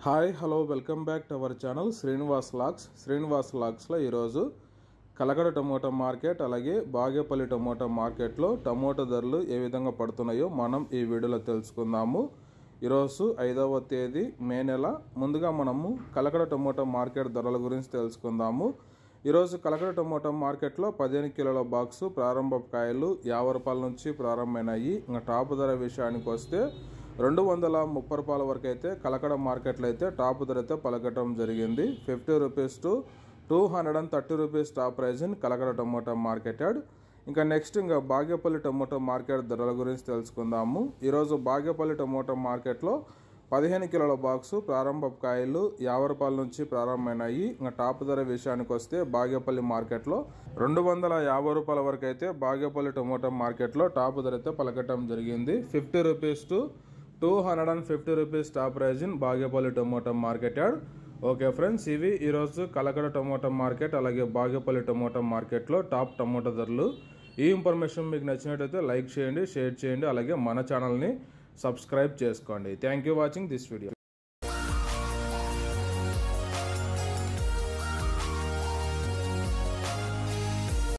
Hi hello welcome back to our channel Srinivas లాగ్స్లో ఈరోజు Kalakada tomato market అలాగే బాగేపల్లి టమోటా మార్కెట్లో టమోటా ధరలు ఏ విధంగా పడుతున్నాయో మనం ఈ వీడియోలో తెలుసుకుందాము. ఈరోజు 5వ తేదీ మే నెల. ముందుగా మనము కలకడ టమోటా మార్కెట్ ధరల గురించి తెలుసుకుందాము. ఈరోజు కలకడ టమోటా మార్కెట్లో 15 కిలోల బాక్సు ప్రారంభ కాయలు 50 రూపాయల నుంచి ప్రారంభమైనాయి. ఇంకా టాప్ ధర విషయానికి వస్తే 230 రూపాయల వరకు అయితే కలకడ మార్కెట్లో అయితే టాప్ ధర అయితే పలకటం జరిగింది. 50 rupees to 230 rupees top price in Kalakada tomato మార్కెటెడ్. ఇంకా నెక్స్ట్ బాగేపల్లి టమోటా మార్కెట్ ధరల గురించి తెలుసుకుందాము. ఈరోజు బాగేపల్లి టమోటా మార్కెట్లో 15 కిలోల బాక్సు ప్రారంభ కాయలు 50 రూపాయల నుంచి ప్రారంభమైనాయి. ఇంకా టాప్ ధర విషయానికి వస్తే బాగేపల్లి మార్కెట్లో 250 రూపాయల వరకు అయితే బాగేపల్లి టమోటా మార్కెట్లో టాప్ ధర అయితే పలకటం జరిగింది. 50 rupees to 250 rupees top price in Bagepalli tomato మార్కెటెడ్. ఓకే ఫ్రెండ్స్, ఇవి ఈరోజు కలకడ టమోటా మార్కెట్ అలాగే బాగేపల్లి టమోటా మార్కెట్లో టాప్ టమోటా ధరలు. ఈ ఇన్ఫర్మేషన్ మీకు నచ్చినట్టయితే లైక్ చేయండి, షేర్ చేయండి, అలాగే మన ఛానల్ని సబ్స్క్రైబ్ చేసుకోండి. Thank you watching this video.